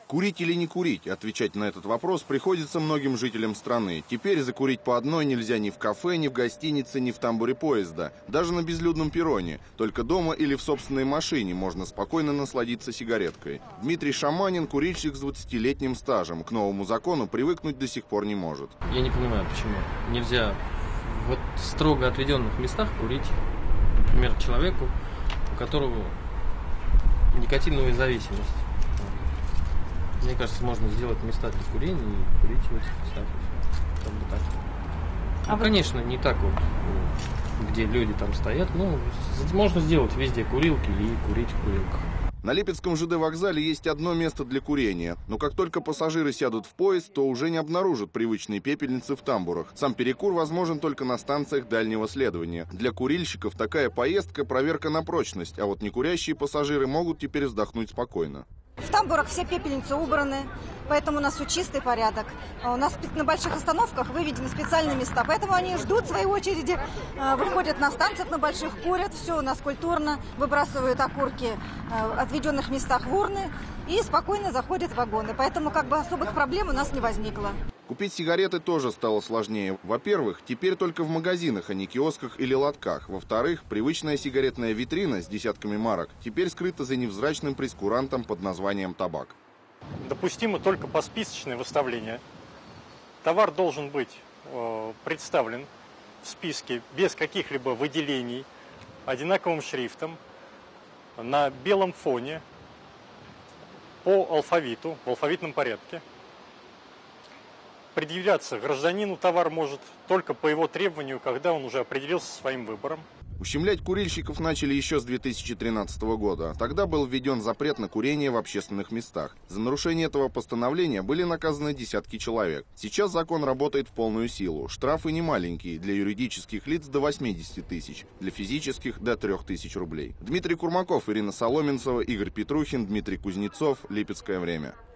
Курить или не курить? Отвечать на этот вопрос приходится многим жителям страны. Теперь закурить по одной нельзя ни в кафе, ни в гостинице, ни в тамбуре поезда. Даже на безлюдном перроне. Только дома или в собственной машине можно спокойно насладиться сигареткой. Дмитрий Шаманин – курильщик с 20-летним стажем. К новому закону привыкнуть до сих пор не может. Я не понимаю, почему нельзя в строго отведенных местах курить, например, человеку, у которого никотиновая зависимость. Мне кажется, можно сделать места для курения и курить в этих местах. Как бы так. Конечно, не так вот, где люди там стоят, но можно сделать везде курилки и курить в курилках. На Липецком ЖД вокзале есть одно место для курения. Но как только пассажиры сядут в поезд, то уже не обнаружат привычные пепельницы в тамбурах. Сам перекур возможен только на станциях дальнего следования. Для курильщиков такая поездка – проверка на прочность, а вот некурящие пассажиры могут теперь вздохнуть спокойно. В тамбурах все пепельницы убраны, поэтому у нас все чистый порядок. У нас на больших остановках выведены специальные места, поэтому они ждут своей очереди, выходят на станциях на больших, курят, все у нас культурно, выбрасывают окурки в отведенных местах в урны и спокойно заходят в вагоны. Поэтому как бы особых проблем у нас не возникло. Купить сигареты тоже стало сложнее. Во-первых, теперь только в магазинах, а не киосках или лотках. Во-вторых, привычная сигаретная витрина с десятками марок теперь скрыта за невзрачным прейскурантом под названием табак. Допустимо только посписочное выставление. Товар должен быть представлен в списке без каких-либо выделений, одинаковым шрифтом, на белом фоне, по алфавиту, в алфавитном порядке. Предъявляться гражданину товар может только по его требованию, когда он уже определился со своим выбором. Ущемлять курильщиков начали еще с 2013 года. Тогда был введен запрет на курение в общественных местах. За нарушение этого постановления были наказаны десятки человек. Сейчас закон работает в полную силу. Штрафы немаленькие, для юридических лиц до 80 тысяч, для физических до 3000 рублей. Дмитрий Курмаков, Ирина Соломенцева, Игорь Петрухин, Дмитрий Кузнецов. Липецкое время.